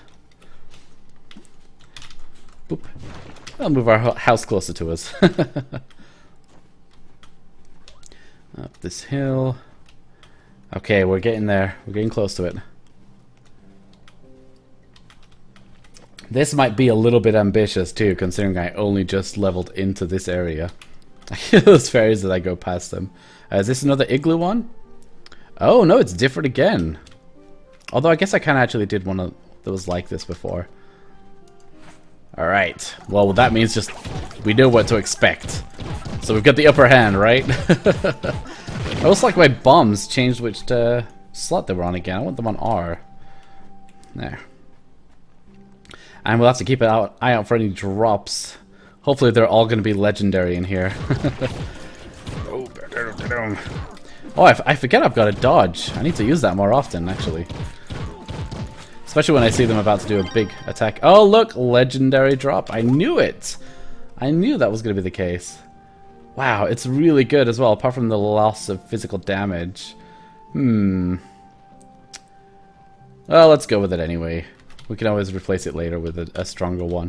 Boop. I'll move our house closer to us. Up this hill. Okay, we're getting there. We're getting close to it. This might be a little bit ambitious too, considering I only just leveled into this area. I hear those fairies that I go past them. Uh, is this another igloo one? Oh no, it's different again. Although I guess I kind of actually did one that was like this before. Alright, well that means just we know what to expect. So we've got the upper hand, right? I also like my bombs changed which uh, slot they were on again. I want them on R. There. And we'll have to keep an eye out for any drops. Hopefully they're all going to be legendary in here. Oh, I, f I forget I've got a dodge. I need to use that more often, actually. Especially when I see them about to do a big attack. Oh, look! Legendary drop. I knew it! I knew that was going to be the case. Wow, it's really good as well, apart from the loss of physical damage. Hmm. Well, let's go with it anyway. We can always replace it later with a, a stronger one.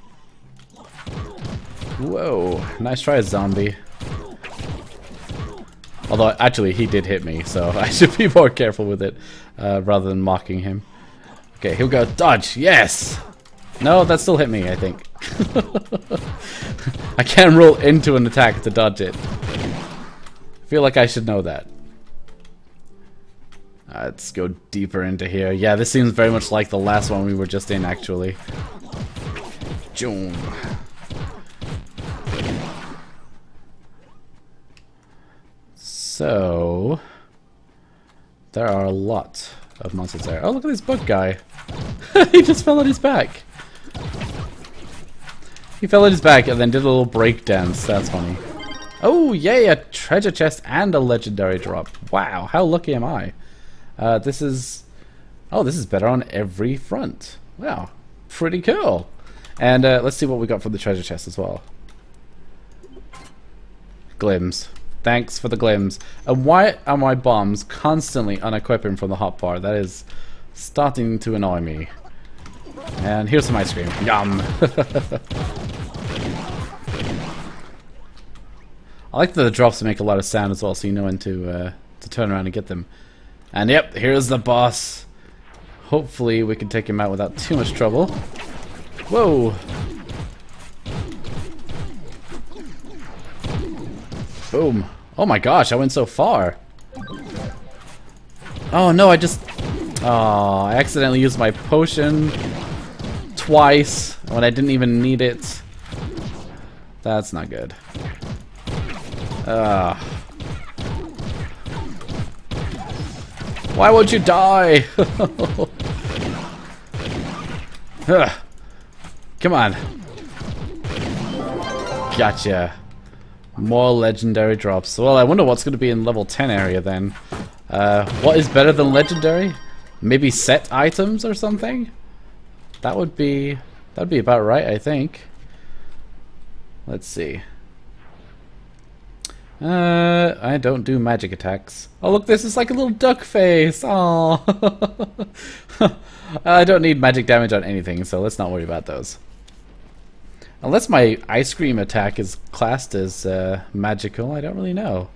Whoa, nice try, zombie. Although, actually, he did hit me, so I should be more careful with it, uh, rather than mocking him. Okay, here we go. Dodge, yes! No, that still hit me, I think. I can't roll into an attack to dodge it. I feel like I should know that. Uh, let's go deeper into here. Yeah, this seems very much like the last one we were just in, actually. Joom. So, there are a lot of monsters there. Oh, look at this bug guy. He just fell on his back. He fell on his back and then did a little break dance. That's funny. Oh, yay, a treasure chest and a legendary drop. Wow, how lucky am I? Uh, this is... Oh, this is better on every front. Wow, pretty cool. And uh, let's see what we got from the treasure chest as well. Glims. Thanks for the glims. And why are my bombs constantly unequipping from the hotbar? That is starting to annoy me. And here's some ice cream. Yum! I like that the drops make a lot of sound as well, so you know when to, uh, to turn around and get them. And yep, here's the boss. Hopefully we can take him out without too much trouble. Whoa! Boom. Oh my gosh, I went so far. Oh no, I just... Oh, I accidentally used my potion twice when I didn't even need it. That's not good. Uh, why won't you die? Come on. Gotcha. More legendary drops. Well, I wonder what's going to be in level ten area then. Uh, what is better than legendary? Maybe set items or something? That would be that would be about right, I think. Let's see. Uh, I don't do magic attacks. Oh look, this is like a little duck face. Oh, I don't need magic damage on anything, so let's not worry about those. Unless my ice cream attack is classed as uh, magical, I don't really know.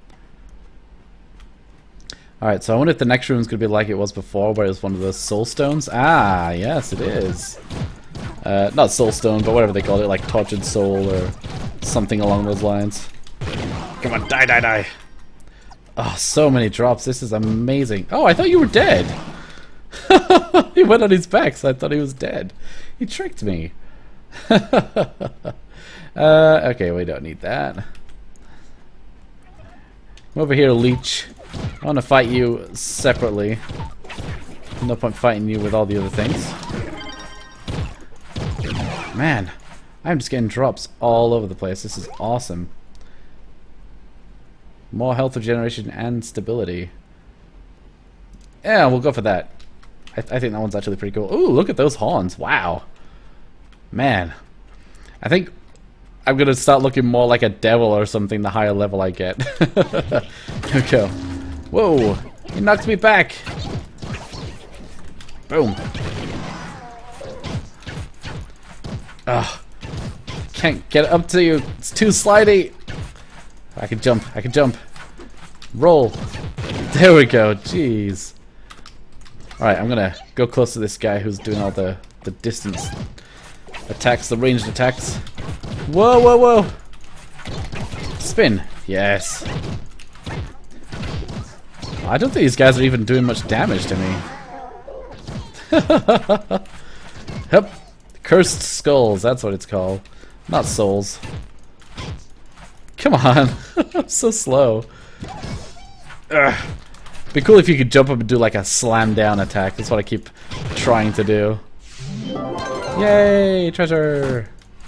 Alright, so I wonder if the next room is going to be like it was before, where it was one of those soul stones. Ah, yes, it is. Uh, not soul stone, but whatever they call it, like tortured soul or something along those lines. Come on, die, die, die. Oh, so many drops. This is amazing. Oh, I thought you were dead. He went on his back, so I thought he was dead. He tricked me. uh, okay, we don't need that. Come over here, leech. I want to fight you separately. No point fighting you with all the other things. Man, I'm just getting drops all over the place. This is awesome. More health regeneration and stability. Yeah, we'll go for that. I, th I think that one's actually pretty cool. Ooh, look at those horns. Wow. Man. I think I'm going to start looking more like a devil or something the higher level I get. Here we go. Whoa. He knocked me back. Boom. Ugh. Can't get up to you. It's too slidey. I can jump. I can jump. Roll. There we go. Jeez. Alright, I'm gonna go close to this guy who's doing all the, the distance attacks, the ranged attacks. Whoa, whoa, whoa! Spin. Yes. I don't think these guys are even doing much damage to me. Yep. Cursed skulls, that's what it's called. Not souls. Come on. I'm so slow. Ugh. Be cool if you could jump up and do like a slam down attack. That's what I keep trying to do. Yay! Treasure!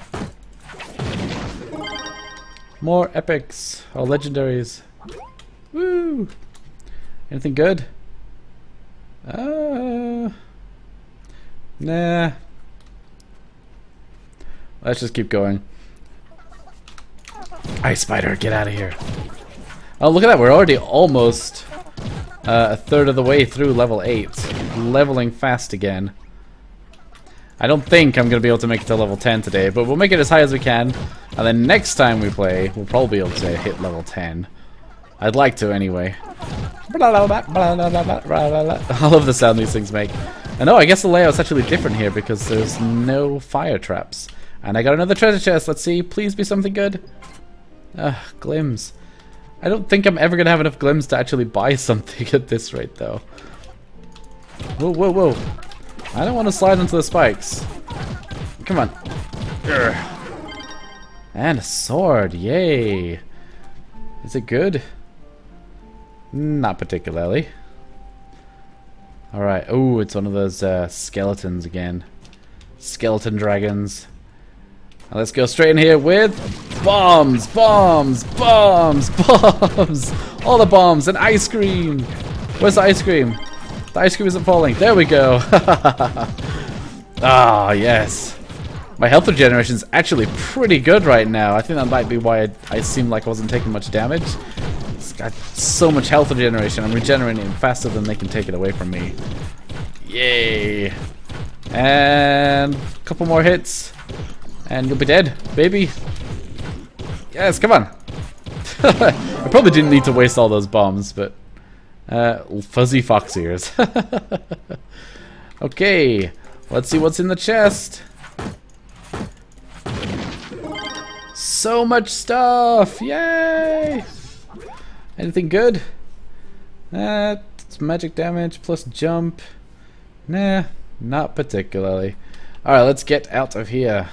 More epics. Oh, legendaries. Woo! Anything good? Uh, nah. Let's just keep going. Ice spider, get out of here. Oh, look at that. We're already almost uh, a third of the way through level eight. Leveling fast again. I don't think I'm going to be able to make it to level ten today, but we'll make it as high as we can. And then next time we play, we'll probably be able to hit level ten. I'd like to anyway. I love the sound these things make. And oh, I guess the layout's actually different here because there's no fire traps. And I got another treasure chest. Let's see. Please be something good. Ugh, glims. I don't think I'm ever going to have enough glims to actually buy something at this rate, though. Whoa, whoa, whoa. I don't want to slide into the spikes. Come on. Urgh. And a sword. Yay. Is it good? Not particularly. Alright. Oh, it's one of those uh, skeletons again. Skeleton dragons. Now let's go straight in here with bombs, bombs, bombs, bombs. All the bombs and ice cream. Where's the ice cream? The ice cream isn't falling. There we go. Ah, yes. My health regeneration is actually pretty good right now. I think that might be why I, I seemed like I wasn't taking much damage. It's got so much health regeneration. I'm regenerating faster than they can take it away from me. Yay. And a couple more hits. And you'll be dead, baby. Yes, come on. I probably didn't need to waste all those bombs, but... Uh, fuzzy fox ears. Okay, let's see what's in the chest. So much stuff! Yay! Anything good? Uh, it's magic damage plus jump. Nah, not particularly. Alright, let's get out of here.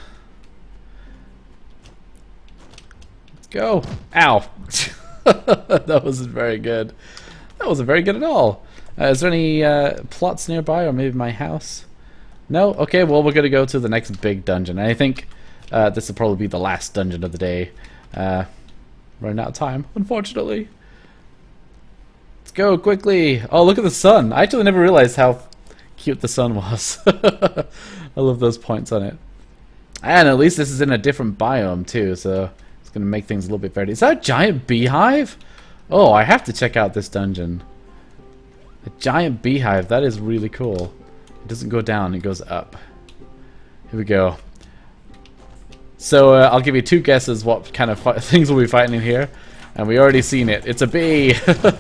Let's go. Ow! That wasn't very good. That wasn't very good at all. Uh, is there any uh, plots nearby, or maybe my house? No? Okay, well, we're going to go to the next big dungeon. And I think uh, this will probably be the last dungeon of the day. Uh, running out of time, unfortunately. Let's go quickly. Oh, look at the sun. I actually never realized how cute the sun was. I love those points on it. And at least this is in a different biome, too, so it's going to make things a little bit better. Is that a giant beehive? Oh, I have to check out this dungeon. A giant beehive. That is really cool. It doesn't go down, it goes up. Here we go. So, uh, I'll give you two guesses what kind of things we'll be fighting in here. And we already seen it. It's a bee!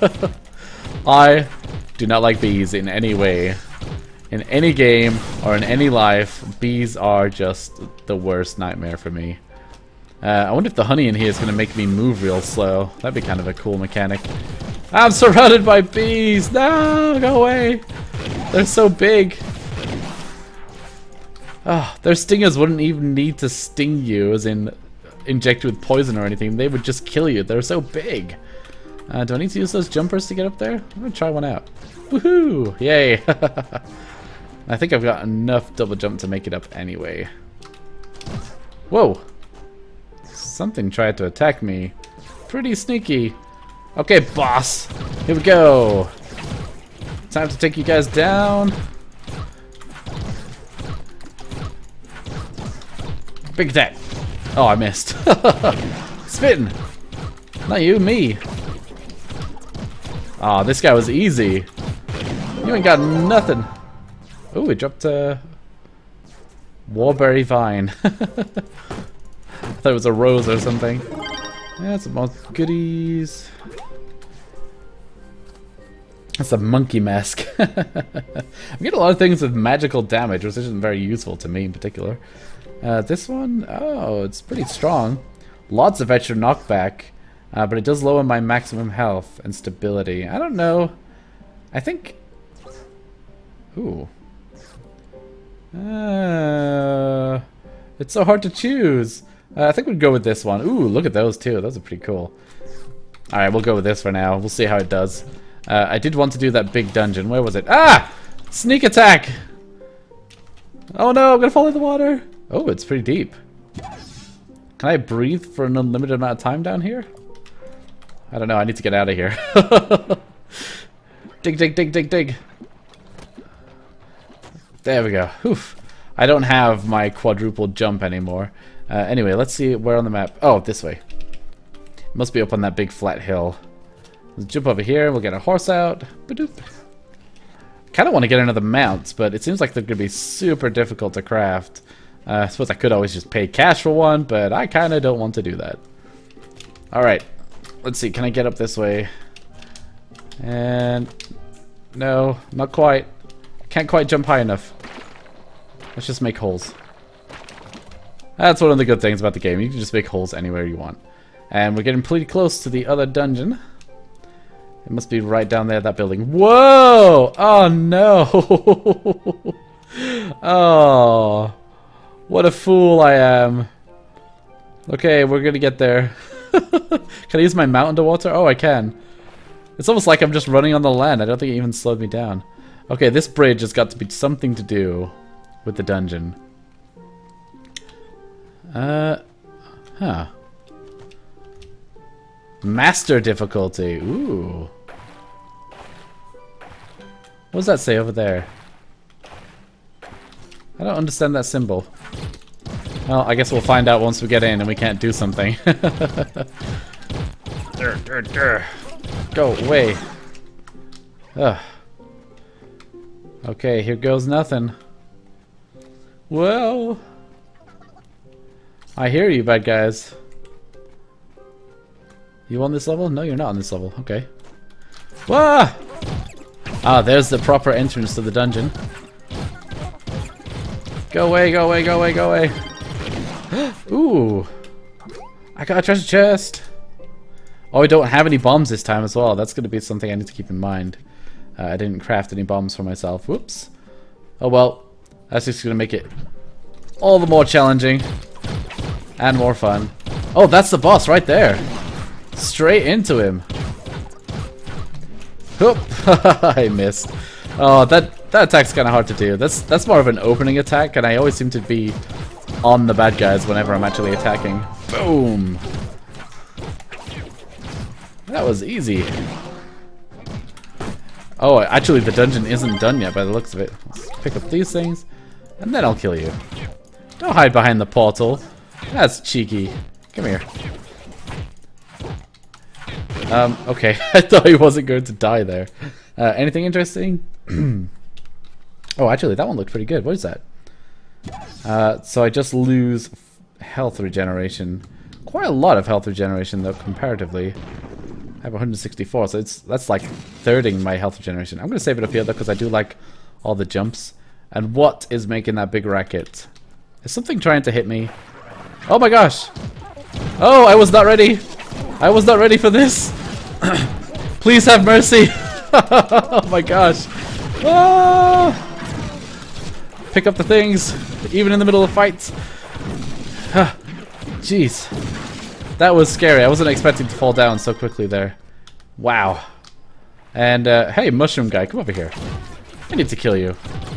I do not like bees in any way. In any game, or in any life, bees are just the worst nightmare for me. Uh, I wonder if the honey in here is going to make me move real slow. That'd be kind of a cool mechanic. I'm surrounded by bees! No! Go away! They're so big! Oh, their stingers wouldn't even need to sting you, as in inject you with poison or anything. They would just kill you. They're so big. Uh, do I need to use those jumpers to get up there? I'm going to try one out. Woohoo! Yay! I think I've got enough double jump to make it up anyway. Whoa! Something tried to attack me. Pretty sneaky. Okay, boss. Here we go. Time to take you guys down. Big attack. Oh, I missed. Spitting. Not you, me. Aw, oh, this guy was easy. You ain't got nothing. Oh, we dropped a Warberry Vine. I thought it was a rose or something. Yeah, some more goodies. That's a monkey mask. I'm getting a lot of things with magical damage, which isn't very useful to me in particular. Uh, this one, oh, it's pretty strong. Lots of extra knockback, uh, but it does lower my maximum health and stability. I don't know. I think... Ooh. Uh, it's so hard to choose. Uh, I think we'd go with this one. Ooh, look at those two. Those are pretty cool. Alright, we'll go with this for now. We'll see how it does. Uh, I did want to do that big dungeon. Where was it? Ah! Sneak attack! Oh no, I'm gonna fall in the water. Oh, it's pretty deep. Can I breathe for an unlimited amount of time down here? I don't know, I need to get out of here. Dig, dig, dig, dig, dig. There we go. Oof. I don't have my quadruple jump anymore. Uh, anyway, let's see where on the map. Oh, this way. It must be up on that big flat hill. Let's jump over here. We'll get a horse out. Ba-doop. I kind of want to get another mount, but it seems like they're going to be super difficult to craft. Uh, I suppose I could always just pay cash for one, but I kind of don't want to do that. Alright. Let's see. Can I get up this way? And... No, not quite. Can't quite jump high enough. Let's just make holes. That's one of the good things about the game. You can just make holes anywhere you want. And we're getting pretty close to the other dungeon. It must be right down there, that building. Whoa! Oh no! Oh, what a fool I am. Okay, we're gonna get there. Can I use my mount underwater? Oh, I can. It's almost like I'm just running on the land. I don't think it even slowed me down. Okay, this bridge has got to be something to do with the dungeon. Uh, huh. Master difficulty. Ooh. What does that say over there? I don't understand that symbol. Well, I guess we'll find out once we get in and we can't do something. Durr, durr, durr. Go away. Ugh. Okay, here goes nothing. Well, I hear you, bad guys. You on this level? No, you're not on this level. Okay. Wah! Ah, there's the proper entrance to the dungeon. Go away, go away, go away, go away. Ooh. I got a treasure chest. Oh, I don't have any bombs this time as well. That's going to be something I need to keep in mind. Uh, I didn't craft any bombs for myself. Whoops. Oh well. That's just going to make it all the more challenging. And more fun. Oh, that's the boss right there. Straight into him. Oop. I missed. Oh, that that attack's kind of hard to do. That's that's more of an opening attack, and I always seem to be on the bad guys whenever I'm actually attacking. Boom. That was easy. Oh, actually the dungeon isn't done yet by the looks of it. Let's pick up these things, and then I'll kill you. Don't hide behind the portal. That's cheeky. Come here. Um, okay. I thought he wasn't going to die there. Uh, anything interesting? Oh, actually, that one looked pretty good. What is that? Uh, so I just lose health regeneration. Quite a lot of health regeneration, though, comparatively. I have one hundred sixty-four, so it's that's like thirding my health regeneration. I'm going to save it up here, though, because I do like all the jumps. And what is making that big racket? Is something trying to hit me? Oh my gosh! Oh, I was not ready! I was not ready for this! Please have mercy! Oh my gosh! Ah! Pick up the things, even in the middle of fights. Jeez. That was scary. I wasn't expecting to fall down so quickly there. Wow. And, uh, hey, mushroom guy, come over here. I need to kill you.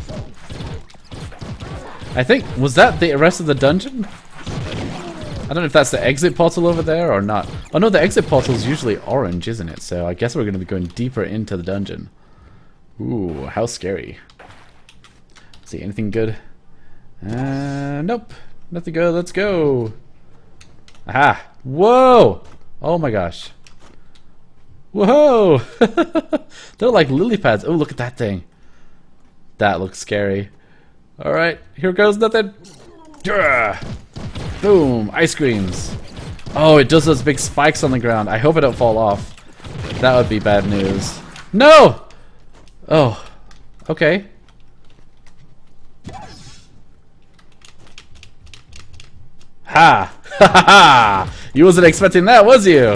I think, was that the rest of the dungeon? I don't know if that's the exit portal over there or not. Oh no, the exit portal is usually orange, isn't it? So I guess we're going to be going deeper into the dungeon. Ooh, how scary. See, anything good? Uh, nope. Nothing good. Let's go. Aha. Whoa. Oh my gosh. Whoa. They're like lily pads. Oh, look at that thing. That looks scary. Alright, here goes nothing. Boom. Ice creams. Oh, it does those big spikes on the ground. I hope I don't fall off. That would be bad news. No! Oh. Okay. Ha! Ha ha ha! You wasn't expecting that, was you?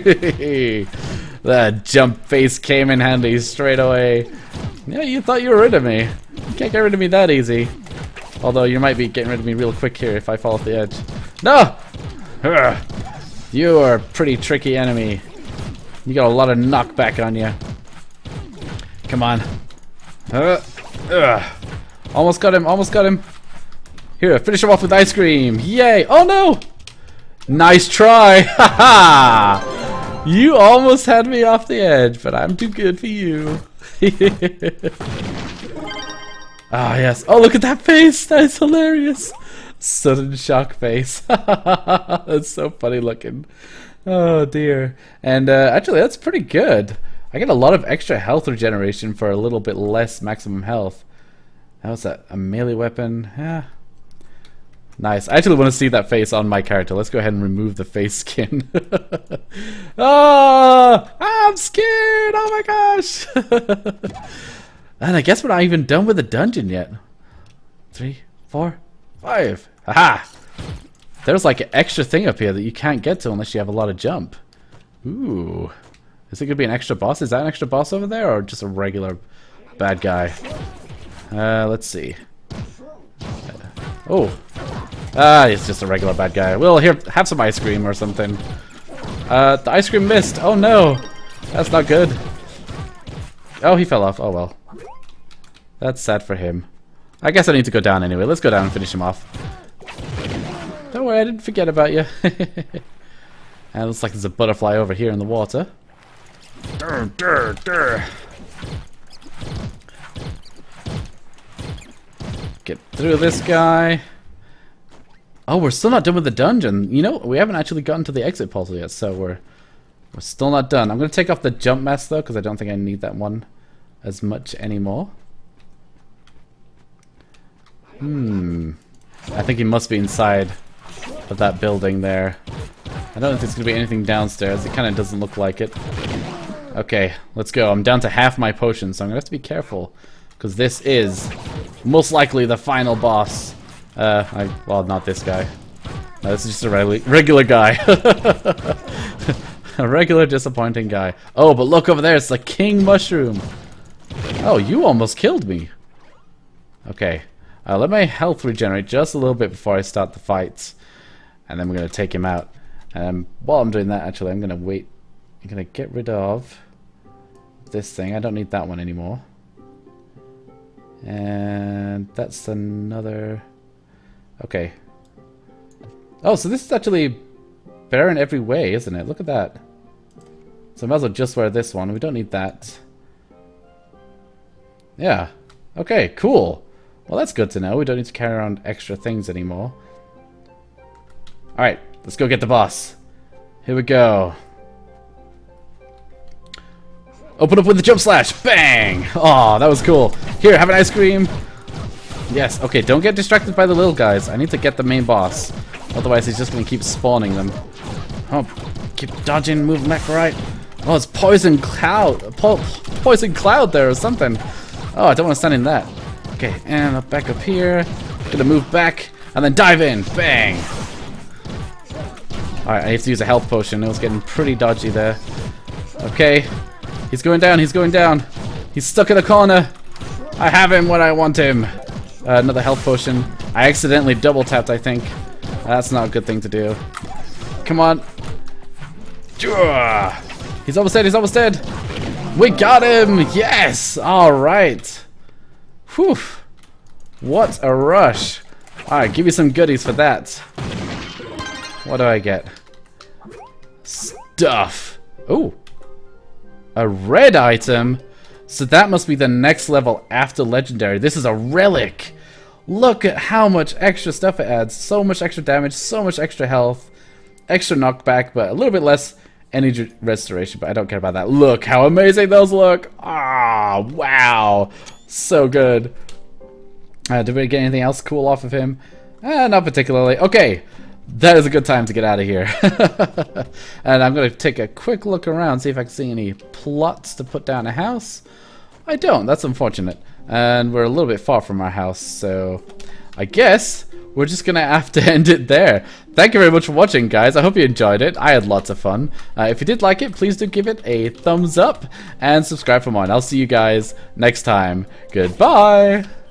That jump face came in handy straight away. Yeah, you thought you were rid of me. You can't get rid of me that easy. Although you might be getting rid of me real quick here if I fall off the edge. No! Ugh. You are a pretty tricky enemy. You got a lot of knockback on you. Come on. Uh, ugh. Almost got him, almost got him. Here, finish him off with ice cream. Yay! Oh no! Nice try! Haha! You almost had me off the edge, but I'm too good for you. Ah, yes. Oh, look at that face! That's hilarious! Sudden shock face. That's so funny looking. Oh dear. And uh, actually, that's pretty good. I get a lot of extra health regeneration for a little bit less maximum health. How's that? A melee weapon? Yeah. Nice. I actually want to see that face on my character. Let's go ahead and remove the face skin. Oh, I'm scared. Oh my gosh. And I guess we're not even done with the dungeon yet. Three, four, five. Haha. There's like an extra thing up here that you can't get to unless you have a lot of jump. Ooh. Is it going to be an extra boss? Is that an extra boss over there or just a regular bad guy? Uh, let's see. Oh. Ah, it's just a regular bad guy. Well, here, have some ice cream or something. Uh, the ice cream missed. Oh no. That's not good. Oh, he fell off. Oh well. That's sad for him. I guess I need to go down anyway. Let's go down and finish him off. Don't worry, I didn't forget about you. And it looks like there's a butterfly over here in the water. Durr, durr, durr. Get through this guy. Oh, we're still not done with the dungeon. You know, we haven't actually gotten to the exit portal yet, so we're we're still not done. I'm going to take off the jump mask though, because I don't think I need that one as much anymore. Hmm. I think he must be inside of that building there. I don't think there's going to be anything downstairs. It kind of doesn't look like it. Okay, let's go. I'm down to half my potion, so I'm going to have to be careful. Because this is most likely the final boss. Uh, I, well, not this guy. No, this is just a regu regular guy. A regular disappointing guy. Oh, but look over there. It's the king mushroom. Oh, you almost killed me. Okay. Uh, let my health regenerate just a little bit before I start the fights. And then we're going to take him out. Um, while I'm doing that, actually, I'm going to wait. I'm going to get rid of this thing. I don't need that one anymore. And that's another... Okay. Oh, so this is actually better in every way, isn't it? Look at that. So I might as well just wear this one. We don't need that. Yeah. Okay, cool. Well, that's good to know. We don't need to carry around extra things anymore. Alright, let's go get the boss. Here we go. Open up with the jump slash. Bang! Oh, that was cool. Here, have an ice cream. Yes, okay, don't get distracted by the little guys. I need to get the main boss. Otherwise, he's just going to keep spawning them. Oh, keep dodging, moving left, right. Oh, it's poison cloud. Po poison cloud there or something. Oh, I don't want to stand in that. Okay, and up back up here. Gonna move back and then dive in. Bang! Alright, I have to use a health potion. It was getting pretty dodgy there. Okay. He's going down, he's going down. He's stuck in a corner. I have him when I want him. Uh, another health potion. I accidentally double tapped, I think. That's not a good thing to do. Come on. He's almost dead, he's almost dead. We got him! Yes! Alright. Whew. What a rush. Alright, give you some goodies for that. What do I get? stuff. Ooh. A red item? So that must be the next level after Legendary. This is a relic. Look at how much extra stuff it adds. So much extra damage, so much extra health, extra knockback, but a little bit less energy restoration, but I don't care about that. Look how amazing those look. Ah, wow. So good. Uh, did we get anything else cool off of him? Uh, not particularly. Okay. That is a good time to get out of here. And I'm going to take a quick look around, see if I can see any plots to put down a house. I don't. That's unfortunate. And we're a little bit far from our house, so I guess we're just going to have to end it there. Thank you very much for watching, guys. I hope you enjoyed it. I had lots of fun. Uh, if you did like it, please do give it a thumbs up and subscribe for more. And I'll see you guys next time. Goodbye.